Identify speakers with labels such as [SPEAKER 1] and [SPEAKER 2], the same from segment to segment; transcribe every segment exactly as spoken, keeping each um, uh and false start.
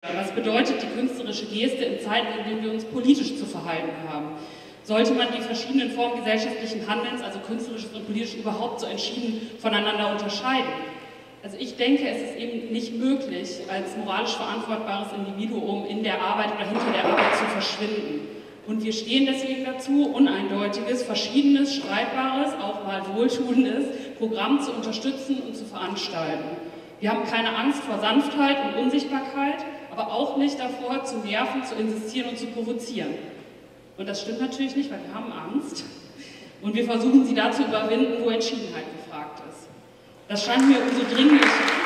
[SPEAKER 1] Was bedeutet die künstlerische Geste in Zeiten, in denen wir uns politisch zu verhalten haben? Sollte man die verschiedenen Formen gesellschaftlichen Handelns, also künstlerisches und politisch, überhaupt so entschieden voneinander unterscheiden? Also ich denke, es ist eben nicht möglich, als moralisch verantwortbares Individuum in der Arbeit oder hinter der Arbeit zu verschwinden. Und wir stehen deswegen dazu, uneindeutiges, verschiedenes, streitbares, auch mal wohltuendes Programm zu unterstützen und zu veranstalten. Wir haben keine Angst vor Sanftheit und Unsichtbarkeit, aber auch nicht davor, zu nerven, zu insistieren und zu provozieren. Und das stimmt natürlich nicht, weil wir haben Angst. Und wir versuchen, sie da zu überwinden, wo Entschiedenheit gefragt ist. Das scheint mir umso dringlicher.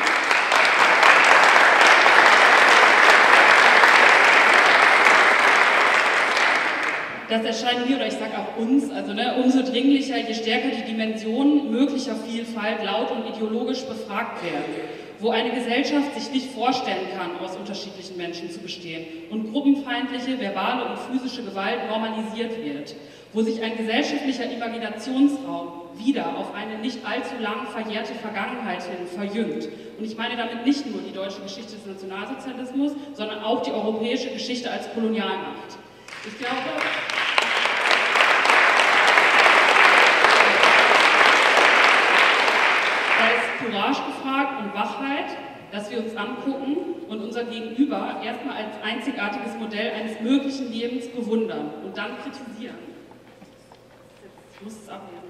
[SPEAKER 1] Das erscheint mir, oder ich sage auch uns, also ne, umso dringlicher, je stärker die Dimensionen möglicher Vielfalt laut und ideologisch befragt werden, wo eine Gesellschaft sich nicht vorstellen kann, aus unterschiedlichen Menschen zu bestehen und gruppenfeindliche, verbale und physische Gewalt normalisiert wird, wo sich ein gesellschaftlicher Imaginationsraum wieder auf eine nicht allzu lang verjährte Vergangenheit hin verjüngt. Und ich meine damit nicht nur die deutsche Geschichte des Nationalsozialismus, sondern auch die europäische Geschichte als Kolonialmacht. Ich glaube, da ist Courage gefragt und Wachheit, dass wir uns angucken und unser Gegenüber erstmal als einzigartiges Modell eines möglichen Lebens bewundern und dann kritisieren. Ich muss es abnehmen.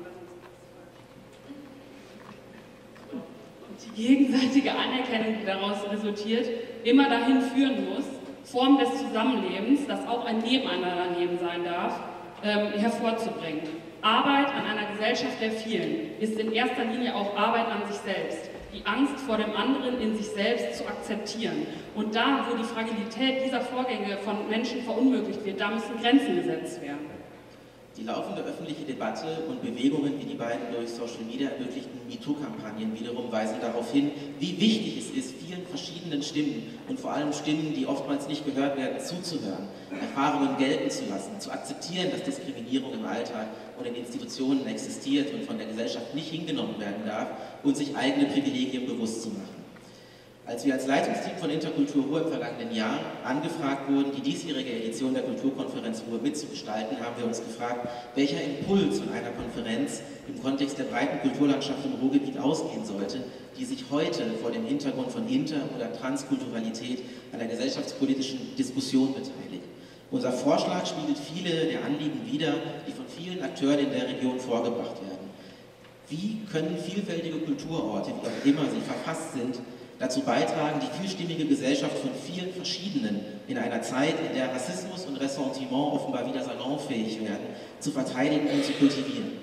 [SPEAKER 1] Und die gegenseitige Anerkennung, die daraus resultiert, immer dahin führen muss, Form des Zusammenlebens, das auch ein Nebeneinanderleben sein darf, ähm, hervorzubringen. Arbeit an einer Gesellschaft der Vielen ist in erster Linie auch Arbeit an sich selbst, die Angst vor dem anderen in sich selbst zu akzeptieren. Und da, wo die Fragilität dieser Vorgänge von Menschen verunmöglicht wird, da müssen Grenzen gesetzt werden.
[SPEAKER 2] Die laufende öffentliche Debatte und Bewegungen wie die beiden durch Social Media ermöglichten MeToo-Kampagnen wiederum weisen darauf hin, wie wichtig es ist, vielen verschiedenen Stimmen und vor allem Stimmen, die oftmals nicht gehört werden, zuzuhören, Erfahrungen gelten zu lassen, zu akzeptieren, dass Diskriminierung im Alltag und in Institutionen existiert und von der Gesellschaft nicht hingenommen werden darf und sich eigene Privilegien bewusst zu machen. Als wir als Leitungsteam von Interkultur Ruhr im vergangenen Jahr angefragt wurden, die diesjährige Edition der Kulturkonferenz Ruhr mitzugestalten, haben wir uns gefragt, welcher Impuls von einer Konferenz im Kontext der breiten Kulturlandschaft im Ruhrgebiet ausgehen sollte, die sich heute vor dem Hintergrund von Inter- oder Transkulturalität an der gesellschaftspolitischen Diskussion beteiligt. Unser Vorschlag spiegelt viele der Anliegen wider, die von vielen Akteuren in der Region vorgebracht werden. Wie können vielfältige Kulturorte, wie auch immer sie verfasst sind, dazu beitragen, die vielstimmige Gesellschaft von vielen verschiedenen, in einer Zeit, in der Rassismus und Ressentiment offenbar wieder salonfähig werden, zu verteidigen und zu kultivieren?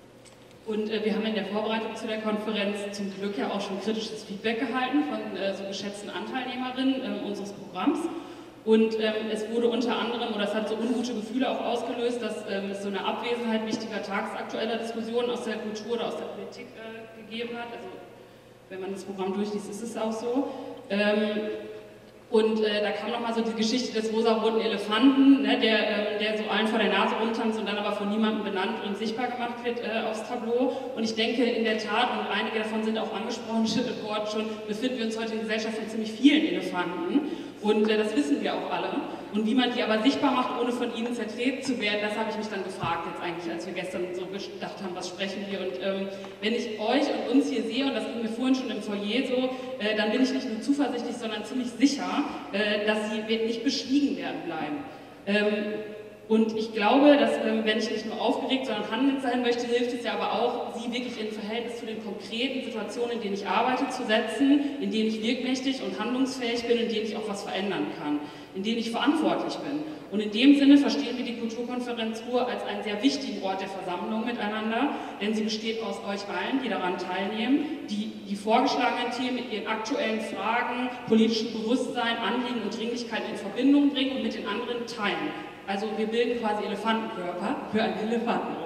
[SPEAKER 1] Und äh, wir haben in der Vorbereitung zu der Konferenz zum Glück ja auch schon kritisches Feedback gehalten von äh, so geschätzten Anteilnehmerinnen äh, unseres Programms. Und ähm, es wurde unter anderem, oder es hat so ungute Gefühle auch ausgelöst, dass ähm, es so eine Abwesenheit wichtiger tagesaktueller Diskussionen aus der Kultur oder aus der Politik äh, gegeben hat. Also wenn man das Programm durchliest, ist es auch so. Ähm, und äh, da kam nochmal so die Geschichte des rosa-roten Elefanten, ne, der, ähm, der so allen vor der Nase rumtanzt und dann aber von niemandem benannt und sichtbar gemacht wird äh, aufs Tableau. Und ich denke in der Tat, und einige davon sind auch angesprochen worden schon, befinden wir uns heute in Gegesellschaft von ziemlich vielen Elefanten. Und äh, das wissen wir auch alle. Und wie man die aber sichtbar macht, ohne von ihnen zertreten zu werden, das habe ich mich dann gefragt, jetzt eigentlich, als wir gestern so gedacht haben, was sprechen wir. Und ähm, wenn ich euch und uns hier sehe, und das ging mir vorhin schon im Foyer so, äh, dann bin ich nicht nur zuversichtlich, sondern ziemlich sicher, äh, dass sie nicht beschwiegen werden bleiben. Ähm, Und ich glaube, dass, ähm, wenn ich nicht nur aufgeregt, sondern handelnd sein möchte, hilft es ja aber auch, sie wirklich in Verhältnis zu den konkreten Situationen, in denen ich arbeite, zu setzen, in denen ich wirkmächtig und handlungsfähig bin, in denen ich auch was verändern kann, in denen ich verantwortlich bin. Und in dem Sinne verstehen wir die Kulturkonferenz Ruhr als einen sehr wichtigen Ort der Versammlung miteinander, denn sie besteht aus euch allen, die daran teilnehmen, die die vorgeschlagenen Themen mit ihren aktuellen Fragen, politischem Bewusstsein, Anliegen und Dringlichkeiten in Verbindung bringen und mit den anderen teilen. Also wir bilden quasi Elefantenkörper für einen Elefanten.